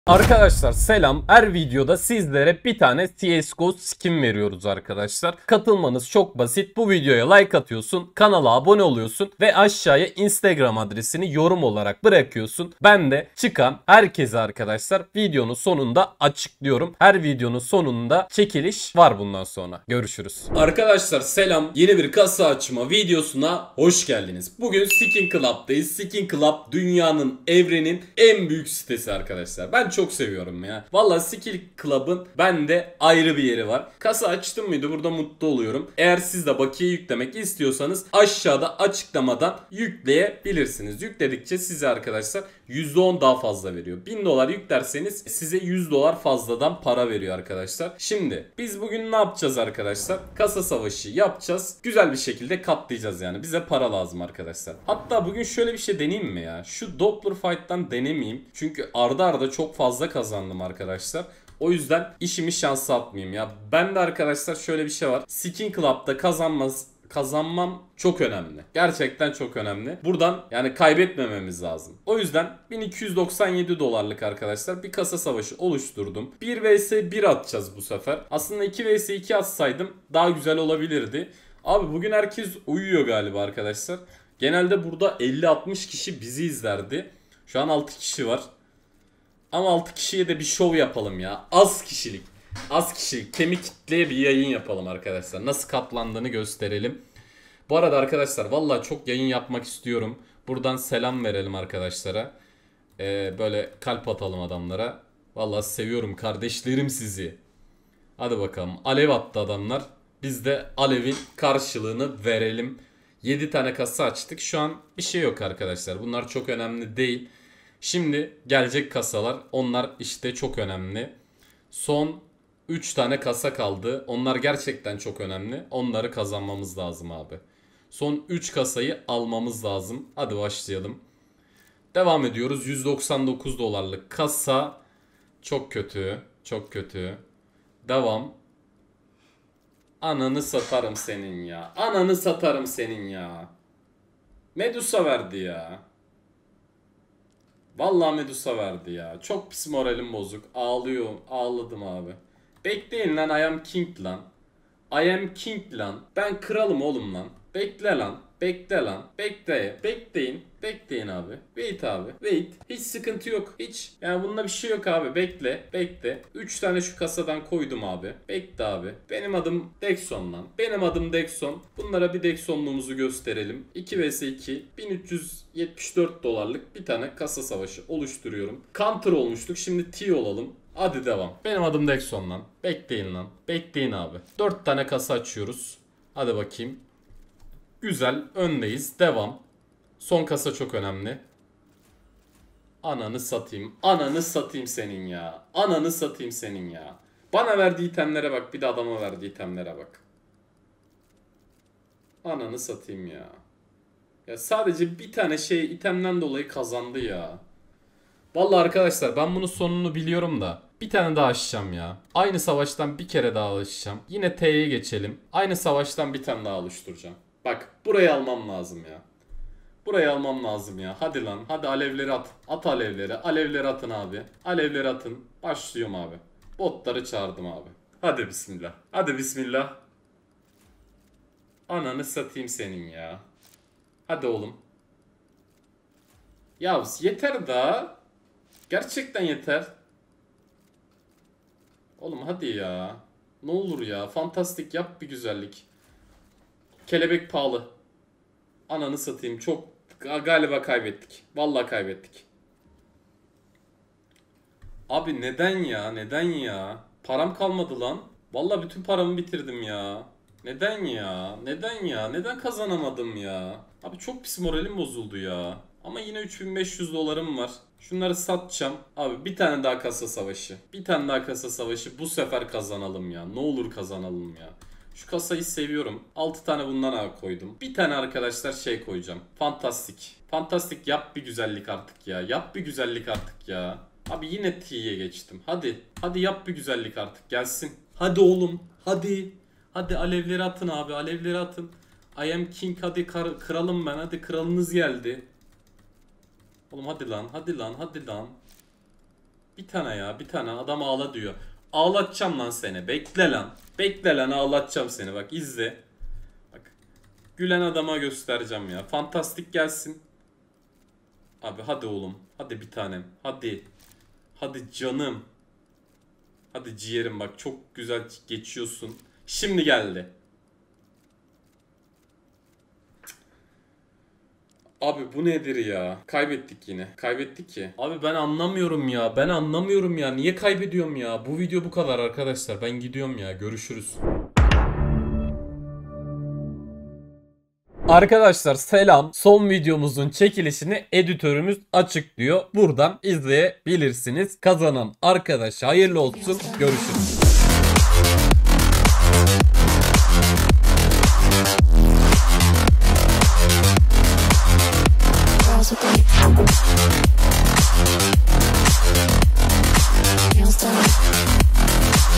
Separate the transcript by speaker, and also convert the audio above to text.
Speaker 1: Arkadaşlar selam. Her videoda sizlere bir tane CSGO skin veriyoruz arkadaşlar. Katılmanız çok basit. Bu videoya like atıyorsun, kanala abone oluyorsun ve aşağıya Instagram adresini yorum olarak bırakıyorsun. Ben de çıkan herkese arkadaşlar videonun sonunda açıklıyorum. Her videonun sonunda çekiliş var bundan sonra. Görüşürüz. Arkadaşlar selam. Yeni bir kasa açma videosuna hoş geldiniz. Bugün Skin Club'dayız. Skin Club dünyanın, evrenin en büyük sitesi arkadaşlar. Ben çok seviyorum ya. Valla Skin Club'ın bende ayrı bir yeri var. Kasa açtım mıydı burada mutlu oluyorum. Eğer siz de bakiye yüklemek istiyorsanız aşağıda açıklamadan yükleyebilirsiniz. Yükledikçe size arkadaşlar %10 daha fazla veriyor. 1000 dolar yüklerseniz size 100 dolar fazladan para veriyor arkadaşlar. Şimdi biz bugün ne yapacağız arkadaşlar? Kasa savaşı yapacağız. Güzel bir şekilde katlayacağız yani. Bize para lazım arkadaşlar. Hatta bugün şöyle bir şey deneyeyim mi ya? Şu Doppler Fight'tan denemeyeyim. Çünkü arda arda çok fazla kazandım arkadaşlar. O yüzden işimi şansa atmayayım ya. Ben de arkadaşlar şöyle bir şey var. Skin Club'da kazanmam çok önemli. Gerçekten çok önemli. Buradan yani kaybetmememiz lazım. O yüzden 1297 dolarlık arkadaşlar bir kasa savaşı oluşturdum. 1 vs 1 atacağız bu sefer. Aslında 2 vs 2 atsaydım daha güzel olabilirdi. Abi bugün herkes uyuyor galiba arkadaşlar. Genelde burada 50-60 kişi bizi izlerdi. Şu an 6 kişi var. Ama 6 kişiye de bir şov yapalım ya. Az kişilik. Az kişilik. Kemik kitleye bir yayın yapalım arkadaşlar. Nasıl katlandığını gösterelim. Bu arada arkadaşlar vallahi çok yayın yapmak istiyorum. Buradan selam verelim arkadaşlara. Böyle kalp atalım adamlara. Vallahi seviyorum kardeşlerim sizi. Hadi bakalım. Alev attı adamlar. Biz de alevin karşılığını verelim. 7 tane kasa açtık. Şu an bir şey yok arkadaşlar. Bunlar çok önemli değil. Şimdi gelecek kasalar. Onlar işte çok önemli. Son 3 tane kasa kaldı. Onlar gerçekten çok önemli. Onları kazanmamız lazım abi. Son 3 kasayı almamız lazım. Hadi başlayalım. Devam ediyoruz. 199 dolarlık kasa. Çok kötü. Çok kötü. Devam. Ananı satarım senin ya. Ananı satarım senin ya. Medusa verdi ya. Vallahi Medusa verdi ya. Çok pis moralim bozuk. Ağlıyorum. Ağladım abi. Bekleyin lan, I am king lan. I am king lan. Ben kralım oğlum lan. Bekle lan. Bekle lan. Bekle. Bekleyin. Bekleyin abi. Wait abi. Wait. Hiç sıkıntı yok. Hiç. Yani bunda bir şey yok abi. Bekle. Bekle. 3 tane şu kasadan koydum abi. Bekle abi. Benim adım Dexon lan. Benim adım Dexon. Bunlara bir Dexonluğumuzu gösterelim. 2 vs 2. 1374 dolarlık bir tane kasa savaşı oluşturuyorum. Counter olmuştuk. Şimdi T olalım. Hadi devam. Benim adım Dexon lan. Bekleyin lan. Bekleyin abi. 4 tane kasa açıyoruz. Hadi bakayım. Güzel. Öndeyiz. Devam. Son kasa çok önemli. Ananı satayım. Ananı satayım senin ya. Ananı satayım senin ya. Bana verdiği itemlere bak. Bir de adama verdiği itemlere bak. Ananı satayım ya. Ya sadece bir tane şey itemden dolayı kazandı ya. Vallahi arkadaşlar ben bunun sonunu biliyorum da bir tane daha açacağım ya. Aynı savaştan bir kere daha alışacağım. Yine T'ye geçelim. Aynı savaştan bir tane daha oluşturacağım. Bak burayı almam lazım ya. Burayı almam lazım ya. Hadi lan. Hadi alevleri at. At alevleri. Alevleri atın abi. Alevleri atın. Başlıyorum abi. Botları çağırdım abi. Hadi bismillah. Hadi bismillah. Ananı satayım senin ya. Hadi oğlum. Ya yeter daha. Gerçekten yeter. Oğlum hadi ya. Ne olur ya. Fantastik yap bir güzellik. Kelebek pahalı. Ananı satayım. Çok galiba kaybettik. Vallahi kaybettik. Abi neden ya? Neden ya? Param kalmadı lan. Vallahi bütün paramı bitirdim ya. Neden ya? Neden ya? Neden kazanamadım ya? Abi çok pis moralim bozuldu ya. Ama yine 3500 dolarım var. Şunları satacağım. Abi bir tane daha kasa savaşı. Bir tane daha kasa savaşı. Bu sefer kazanalım ya. Ne olur kazanalım ya. Şu kasayı seviyorum. 6 tane bundan koydum. Bir tane arkadaşlar şey koyacağım. Fantastik. Fantastik yap bir güzellik artık ya. Yap bir güzellik artık ya. Abi yine T'ye geçtim. Hadi. Hadi yap bir güzellik artık. Gelsin. Hadi oğlum. Hadi. Hadi alevleri atın abi. Alevleri atın. I am king. Hadi kralım ben. Hadi kralınız geldi. Oğlum hadi lan. Hadi lan. Hadi lan. Bir tane ya, bir tane. Adam ağla diyor. Ağlatacağım lan seni. Bekle lan. Bekle lan, ağlatacağım seni. Bak izle. Bak. Gülen adama göstereceğim ya. Fantastik gelsin. Abi hadi oğlum. Hadi bir tanem. Hadi. Hadi canım. Hadi ciğerim, bak çok güzel geçiyorsun. Şimdi geldi. Abi bu nedir ya? Kaybettik yine. Kaybettik ki. Abi ben anlamıyorum ya. Ben anlamıyorum ya. Niye kaybediyorum ya? Bu video bu kadar arkadaşlar. Ben gidiyorum ya. Görüşürüz. Arkadaşlar selam. Son videomuzun çekilişini editörümüz açıklıyor. Buradan izleyebilirsiniz. Kazanan arkadaş hayırlı olsun. Görüşürüz.